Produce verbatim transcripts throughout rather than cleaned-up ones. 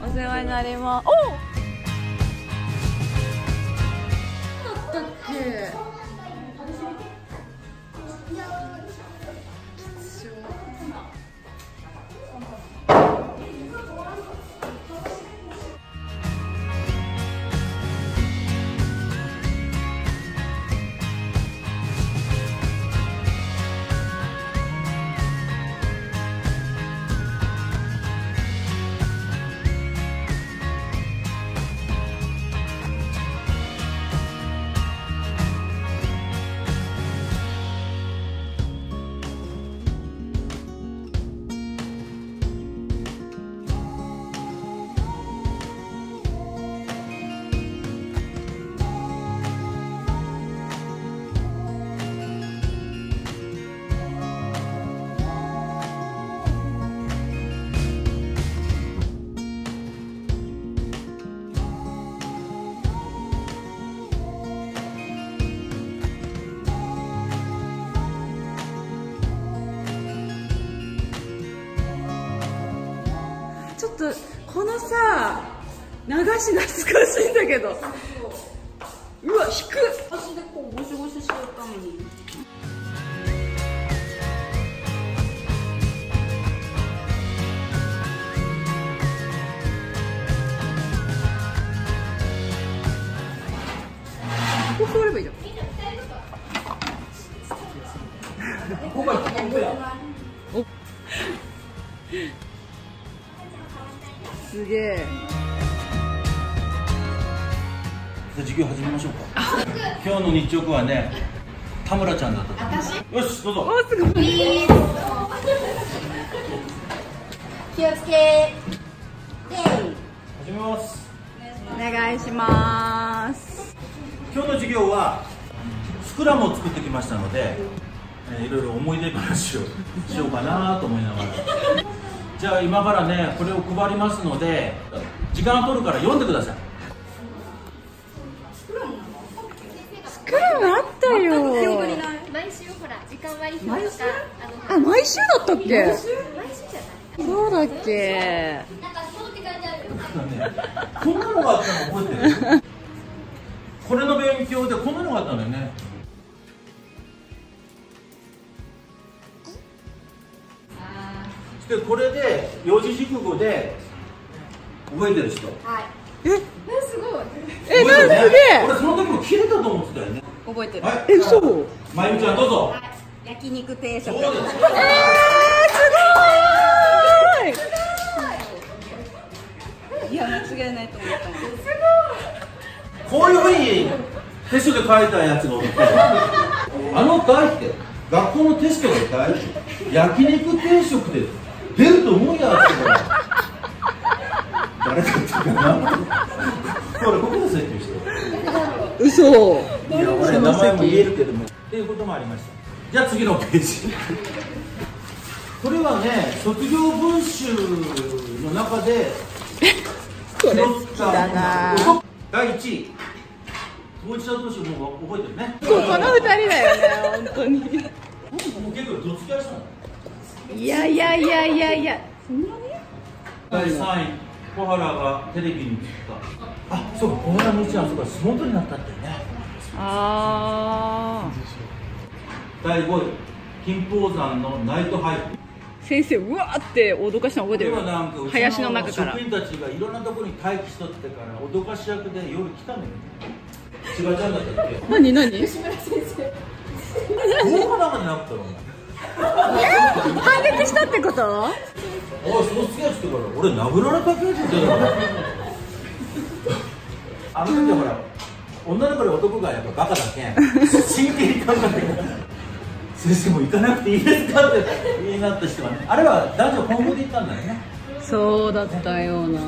お世話になります。おだったっけ。ちょっとこのさ流し懐かしいんだけど、うわ引く。 足でこうゴシゴシしてるために。 ここ座ればいいじゃん。 ここが一番上や。 おすげえ。 授業始めましょうか。今日の日直はね、田村ちゃんだったと思います。よし、どうぞ。 おすごい。 気をつけ。 始めます。 お願いします。 今日の授業はスクラムを作ってきましたので、えー、いろいろ思い出話をしようかなと思いながら。じゃあ今からね、これを配りますので、時間を取るから読んでください。 スクラムあったよ。 毎週ほら時間割り表とか、 あ、毎週だったっけ？ 毎週じゃない。 そうだっけ？ なんかそうって書いてある。 ね、こんなのがあったの覚えてる？これの勉強でこんなのがあったんだよね。でこれで四字熟語で覚えてる人。 はい。 え、 えすごい。 え、なんすげえ。 俺その時も切れたと思ってたよね。 覚えてる。 はい。 え、そう。 まゆみちゃんどうぞ。 はい。 焼肉定食。 そうです。 えー、すごい。 いや間違いないと思ったんです。 こういうふうにテストで書いたやつがおって、あの題って学校のテストで題って焼肉定食で出ると思うやつが誰だったかな。これここで設定してる。 嘘。 いや俺名前も言えるけどもっていうこともありました。じゃあ次のページ。これはね、卒業文集の中でこれ好きだな。 だいいちい、当事者同士もう覚えてるね。 そう、この二人だよね、本当に。 もう結構どつき合いしたの。 いやいやいやいやいや。そんなに？ だいさんい、小原がテレビに映った。あ、そうか、小原のうちはそうか、相撲取りになったってね。 ああ。 だいごい、金峰山のナイトハイク。 先生、うわーって脅かしたの覚えてる？ これはなんかうち林の中から。 職員たちがいろんなところに待機しとってから脅かし役で夜来たのよ。千葉ちゃんだったっけ？ 何何？ 吉村先生。 大原までなくたろ。 反撃したってこと？ おい、その付き合いしてから俺殴られたけって言ってたから。あの時はほら、女の子で男がやっぱバカだけん真剣に考えてる。先生も行かなくていいですかって言いなった人はね、あれは男女混合で言ったんだよね。 そうだったような。うん、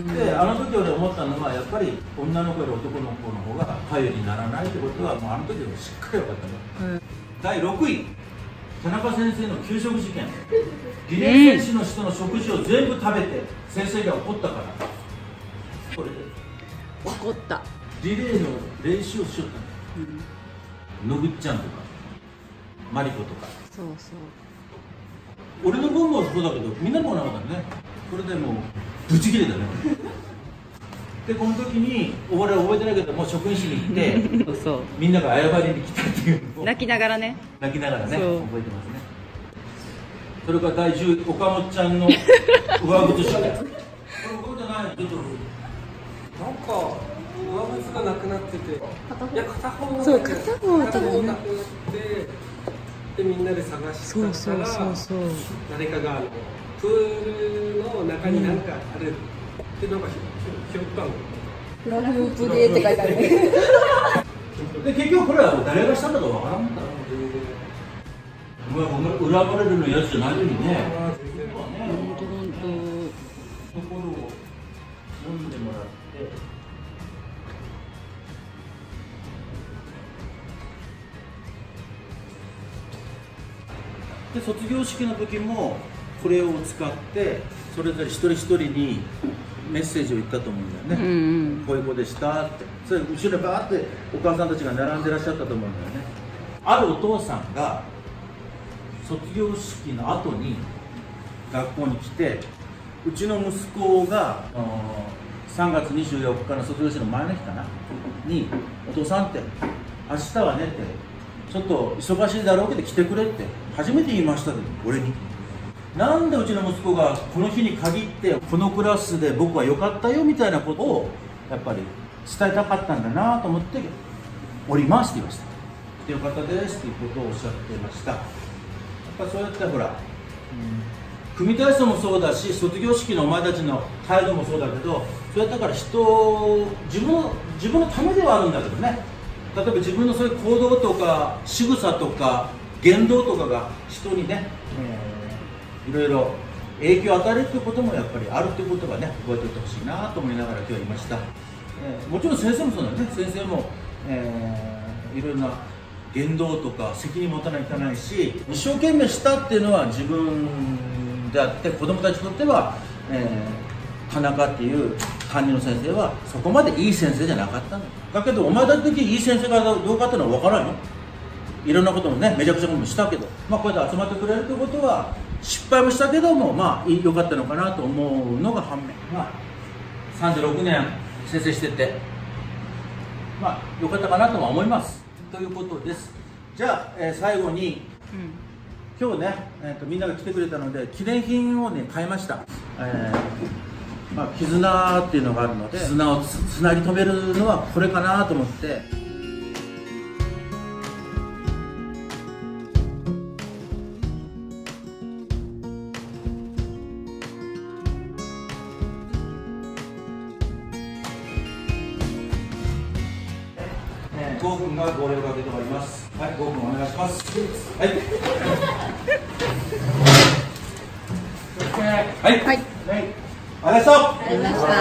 で、あの時俺思ったのはやっぱり女の子より男の子の方が頼りにならないってことはもうあの時はしっかり分かったの、うん、だいろくい、田中先生の給食事件。リレー選手の人の食事を全部食べて先生が怒ったから、これで怒った。 リレーの練習をしよったの、うん、のぐっちゃんとかマリコとか。 そうそう。 俺の分もそうだけどみんなのもなかったね。これでもうブチ切れだね。 でこの時に俺は覚えてないけどもう職員室に行ってそうみんなが謝りに来たっていうのを泣きながらね。 泣きながらねそう覚えてますね。それからだいじゅう岡本ちゃんの上靴下これ覚えてないちょっとなんか上靴がなくなってて、いや片方がそう片方は多分片方なくなってでみんなで探してたらそうそうそうそう誰かがあのプールの中に何かあるってなんかひょったの。 フラフープでって書いてあるね。 で結局これは誰がしたんだかわからんんだろう。裏バレルのやつじゃないのにね。 本当本ところを読んでもらって。で卒業式の時もこれを使ってそれぞれ一人一人にメッセージを言ったと思うんだよね、 うんうん、 こういう子でしたってそれ後ろでバーってお母さんたちが並んでらっしゃったと思うんだよね。あるお父さんが卒業式の後に学校に来てうちの息子がさんがつにじゅうよっかの卒業式の前の日かなにお父さんって明日はねってちょっと忙しいだろうけど来てくれって初めて言いましたで俺に。なんでうちの息子がこの日に限ってこのクラスで僕は良かったよみたいなことをやっぱり伝えたかったんだなと思っておりますって言いました。来てよかったですっていうことをおっしゃってました。やっぱそうやってほら、うん、組体操もそうだし卒業式のお前たちの態度もそうだけどそうやったから人自分の自分のためではあるんだけどね。例えば自分のそういう行動とか仕草とか言動とかが人にね、えー、いろいろ影響を与えるということもやっぱりあるということがね覚えておいてほしいなと思いながら今日は言いました、えー、もちろん先生もそうだよね。先生も、えー、いろいろな言動とか責任持たないといけないし一生懸命したっていうのは自分であって子どもたちにとっては、えー、田中っていう担任の先生はそこまでいい先生じゃなかったのだけどお前たち的にいい先生かどうかっていうのは分からんよ。いろんなこともねめちゃくちゃこともしたけど、まあ、こうやって集まってくれるということは失敗もしたけどもまあ良かったのかなと思うのが反面、まあ、さんじゅうろくねん先生しててまあ良かったかなとは思いますということです。じゃあ、えー、最後に、うん、今日ね、えーと、みんなが来てくれたので記念品をね買いました、えーまあ、絆っていうのがあるので絆をつなぎ止めるのはこれかなと思って。ゴーくんが号令をかけております。はい、ゴーくんお願いします。はい。はい。はい。はい。ありがとう。ありがとうござい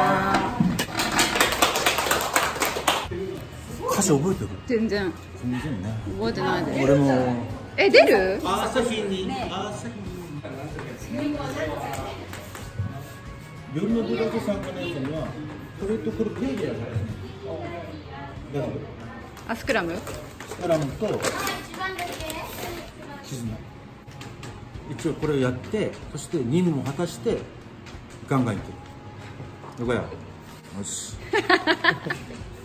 ました。歌詞覚えてる？全然。全然ね。覚えてないです。俺も。え、出る？朝日に。朝日に。夜のブラジルさんかのやつにはこれとこれページやからね。大丈夫？あ、スクラムスクラムと絆一応これをやってそして任務を果たしてガンガンいける。どこやよし